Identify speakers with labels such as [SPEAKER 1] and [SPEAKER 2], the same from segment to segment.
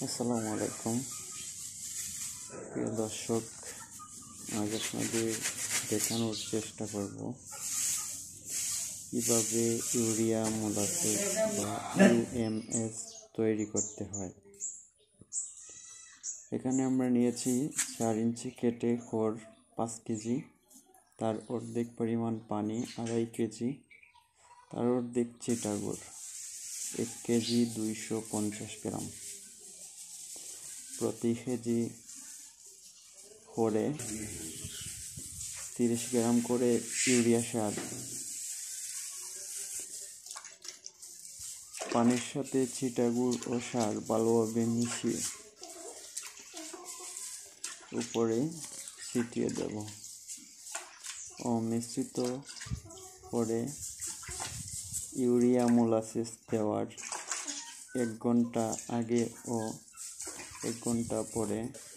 [SPEAKER 1] আসসালামু আলাইকুম প্রিয় দর্শক, আজ আপনাদের দেখানোর চেষ্টা করব কিভাবে ইউরিয়া মোলাসেস বা ইউএমএস তৈরি করতে হয়। এখানে আমরা নিয়েছি 4 ইঞ্চি কেটে খড় 5 কেজি, তার অর্ধেক পরিমাণ পানি 2.5 কেজি, তার অর্ধেক চিটাগুড় 1 কেজি 250 গ্রাম, প্রতি কেজি খড়ে 30 গ্রাম করে ইউরিয়া সার। পানির সাথে চিটাগুড় ও সার ভালোভাবে মিশিয়ে উপরে ছিটিয়ে দেব ও মিশ্রিত করে ইউরিয়া মোলাসেস দেওয়ার 1 ঘন্টা আগে ও 1 ঘন্টা পরে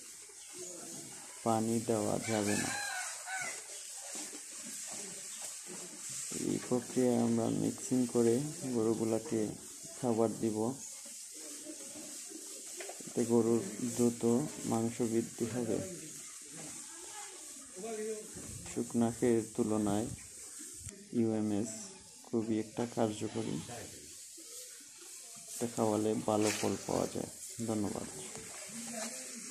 [SPEAKER 1] পানি দেওয়া যাবে না। এই প্রক্রিয়ায় আমরা মিক্সিং করে গরুগুলাকে খাবার দিব, এতে গরুর দ্রুত মাংস বৃদ্ধি হবে। শুকনা খের তুলনায় ইউএমএস খুবই একটা কার্যকরী, এটা খাওয়ালে ভালো ফল পাওয়া যায়। ধন্যবাদ।